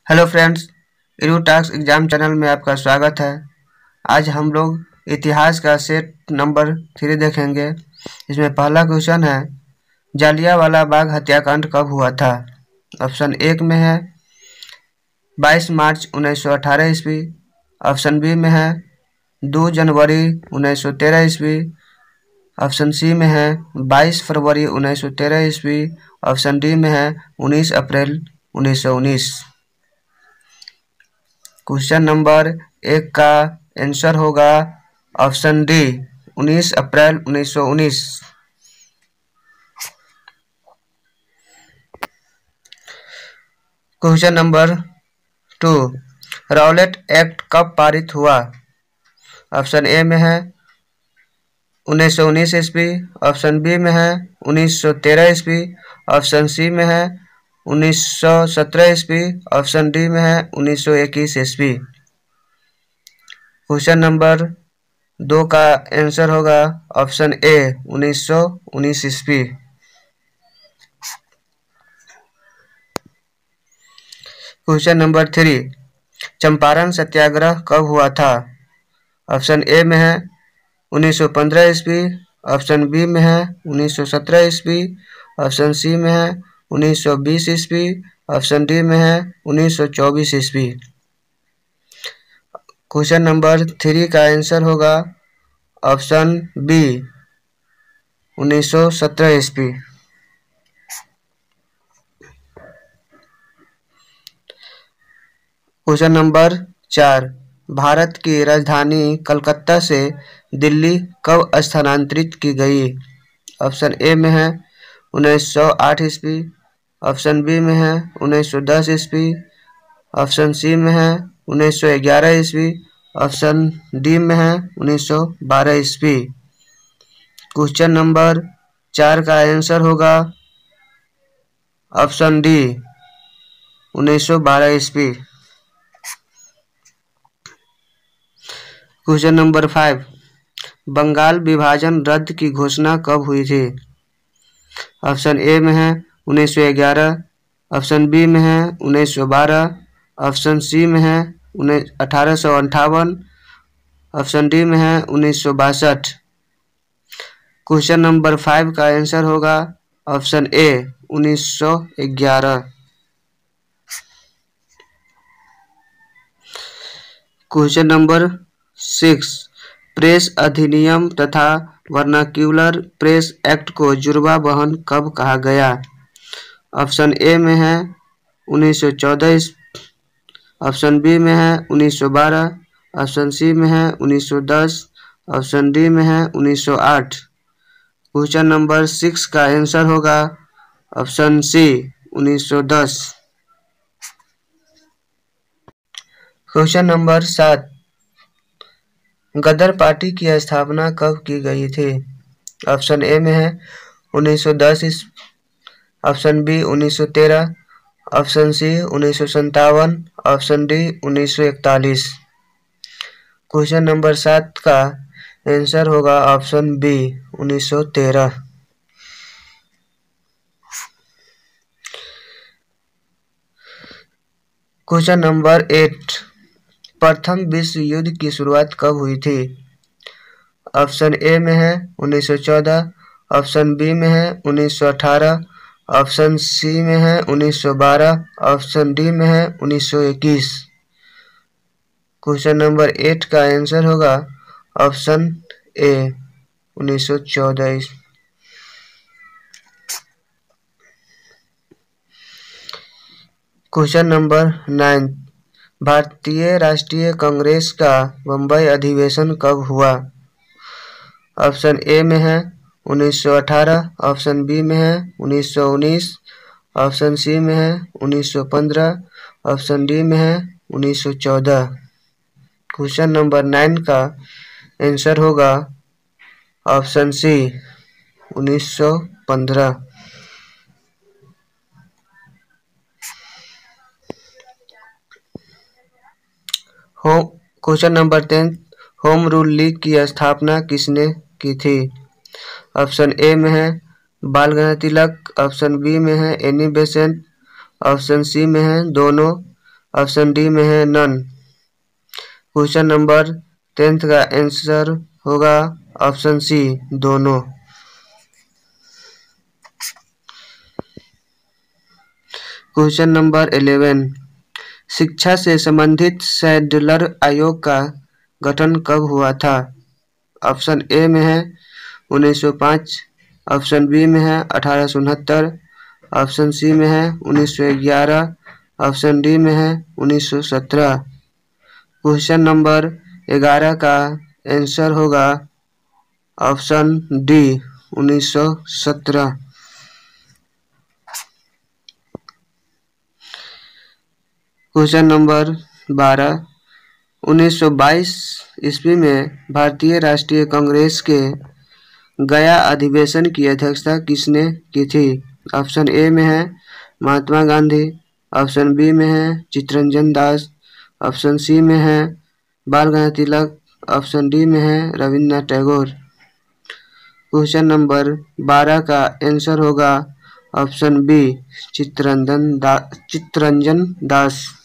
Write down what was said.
Hello friends, task exam channel में आपका स्वागत है। आज हम लोग इतिहास का सेट नंबर 3 देखेंगे। इसमें पहला क्वेश्चन है, जालियांवाला बाग हत्याकांड कब हुआ था? ऑप्शन 1 में है 22 मार्च 1918 ईस्वी। ऑप्शन बी में है 2 जनवरी 1913 ईस्वी। ऑप्शन सी में है 22 फरवरी 1913 ईस्वी। ऑप्शन डी में है 19 अप्रैल 1919। क्वेश्चन नंबर 1 का आंसर होगा option D 19 April 1919। Question number 2, Rowlatt act कब पारित हुआ? ऑप्शन ए में है 1919 ईस्वी। ऑप्शन बी में है 1913 ईस्वी। ऑप्शन सी में है 1917 ईस्वी। ऑप्शन डी में है 1921 ईस्वी। क्वेश्चन नंबर 2 का आंसर होगा ऑप्शन ए 1919 ईस्वी। क्वेश्चन नंबर 3, चंपारण सत्याग्रह कब हुआ था? ऑप्शन ए में है 1915 ईस्वी। ऑप्शन बी में है 1917 ईस्वी। ऑप्शन सी में है 1920 ईस्वी। ऑप्शन डी में है 1924 ईस्वी। क्वेश्चन नंबर 3 का आंसर होगा ऑप्शन बी 1917 ईस्वी। क्वेश्चन नंबर 4, भारत की राजधानी कलकत्ता से दिल्ली कब स्थानांतरित की गई? ऑप्शन ए में है 1908 ईस्वी। ऑप्शन बी में है 1910 ईस्वी। ऑप्शन सी में है 1911 ईस्वी। ऑप्शन डी में है 1912 ईस्वी। क्वेश्चन नंबर 4 का आंसर होगा ऑप्शन डी 1912 ईस्वी। क्वेश्चन नंबर 5, बंगाल विभाजन रद्द की घोषणा कब हुई थी? ऑप्शन ए में है 1911। ऑप्शन बी में है 1912। ऑप्शन सी में है 1858। ऑप्शन डी में है 1962। क्वेश्चन नंबर 5 का आंसर होगा option A 1911। Question number 6, press अधिनियम तथा वर्नाक्यूलर प्रेस एक्ट को जुर्वा बहन कब कहा गया? ऑप्शन ए में है 1914। ऑप्शन बी में है 1912। ऑप्शन सी में है 1910। ऑप्शन डी में है 1908। क्वेश्चन नंबर 6 का आंसर होगा option C 1910। Question number 7, Ghadar party की स्थापना कब की गई थी? ऑप्शन ए में है 1910 ईस्वी। Option B 1913। Option C 1957। Option D 1941। Question number 7 का आंसर होगा ऑप्शन बी 1913। क्वेश्चन नंबर 8, प्रथम विश्व युद्ध की शुरुआत कब हुई थी? ऑप्शन ए में है 1914। ऑप्शन बी में है 1918। ऑप्शन सी में है 1912। ऑप्शन डी में है 1921। क्वेश्चन नंबर 8 का आंसर होगा ऑप्शन ए 1914। क्वेश्चन नंबर 9, भारतीय राष्ट्रीय कांग्रेस का बम्बई अधिवेशन कब हुआ? ऑप्शन ए में है 1918। ऑप्शन बी में है 1919। ऑप्शन सी में है 1915। ऑप्शन डी में है 1914। क्वेश्चन नंबर 9 का आंसर होगा option C 1915। Question number 10, home rule league की स्थापना किसने की थी? ऑप्शन ए में है बाल गंगाधर तिलक। ऑप्शन बी में है एनी बेसेंट। ऑप्शन सी में है दोनों। ऑप्शन डी में है नन। क्वेश्चन नंबर 10th का आंसर होगा ऑप्शन सी दोनों। क्वेश्चन नंबर 11, शिक्षा से संबंधित सैडलर आयोग का गठन कब हुआ था? ऑप्शन ए में है 1905, ऑप्शन बी में है 1869, ऑप्शन सी में है 1911, ऑप्शन डी में है 1917। क्वेश्चन नंबर 11 का आंसर होगा ऑप्शन डी 1917। क्वेश्चन नंबर 12, 1922 ईस्वी में भारतीय राष्ट्रीय कांग्रेस के गया अधिवेशन की अध्यक्षता किसने की थी? ऑप्शन ए में है महात्मा गांधी, ऑप्शन बी में है चित्तरंजन दास, ऑप्शन सी में है बाल गंगाधर तिलक, ऑप्शन डी में है रविन्द्रनाथ टैगोर। क्वेश्चन नंबर 12 का आंसर होगा ऑप्शन बी चित्तरंजन दास।